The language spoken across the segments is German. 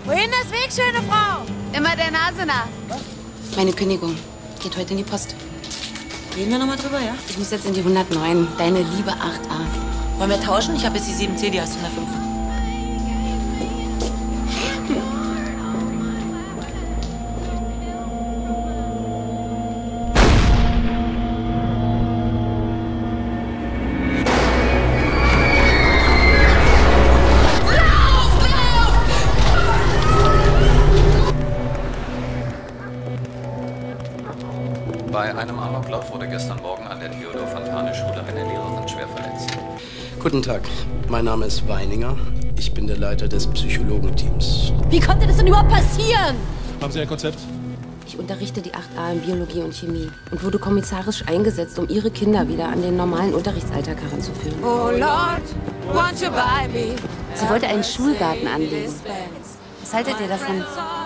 Wohin das Weg, schöne Frau? Immer der Nase nach. Meine Kündigung geht heute in die Post. Reden wir nochmal drüber, ja? Ich muss jetzt in die 109. Deine liebe 8a. Wollen wir tauschen? Ich habe jetzt die 7C, die hast du in der 5. Bei einem Amoklauf wurde gestern Morgen an der Theodor-Fontane-Schule eine Lehrerin schwer verletzt. Guten Tag, mein Name ist Weininger. Ich bin der Leiter des Psychologenteams. Wie konnte das denn überhaupt passieren? Haben Sie ein Konzept? Ich unterrichte die 8a in Biologie und Chemie und wurde kommissarisch eingesetzt, um ihre Kinder wieder an den normalen Unterrichtsalltag heranzuführen. Oh Lord, won't you buy me? Sie wollte einen Schulgarten anlegen. Was haltet ihr davon?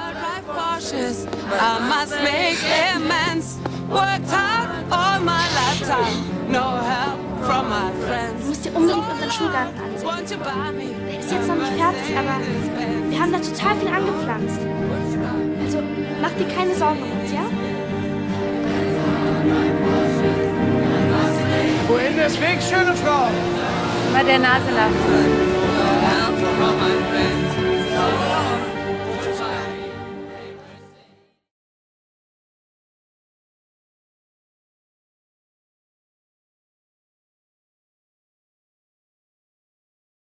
I must make amends. Worked hard all my lifetime. No help from my friends. Du musst dir unbedingt unseren Schulgarten ansehen. Won't you buy me? Der ist jetzt noch nicht fertig, aber wir haben da total viel angepflanzt. Also mach dir keine Sorgen um uns, ja? Wohin das Weg, schöne Frau? Immer der Nase nach. Help from my friends.